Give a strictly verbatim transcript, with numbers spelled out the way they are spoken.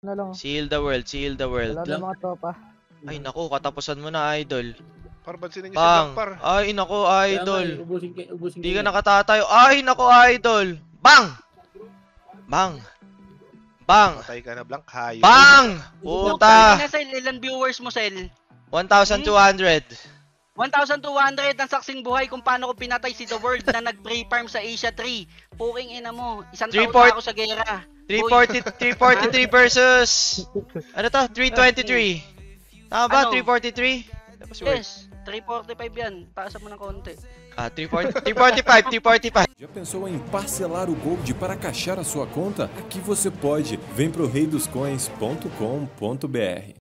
na lang. Seal the world, seal the world Wala na lang. mga tropa. Ay nako, katapusan mo na, idol. Par, bansin niyo si Bang! Black Par. Ay nako, idol. Ubusin kayo, ubusin Di kayo. ka nakatatayo. Ay nako, idol. Bang! Bang! Bang! Patay ka na, Blank. Hayo. Bang! Puta! Ilan, Sel? Ilan viewers mo, Sel? one thousand two hundred. one thousand two hundred ang saksing buhay kung paano ko pinatay si The World na nag-pre farm sa Asia three. Puking ina mo. Isang taon Three-port- na ako sa gera. three forty, three forty-three versus... Ano to? three twenty-three. Tama ba? Ano? three forty-three? Tapos word. Yes, three forty-five yan. Taasa mo ng konti. Ah, three forty, three forty-five, three forty-five. Já pensou em parcelar o Gold para caixar a sua conta? Aqui você pode. Vem pro rei dos coins ponto com ponto br.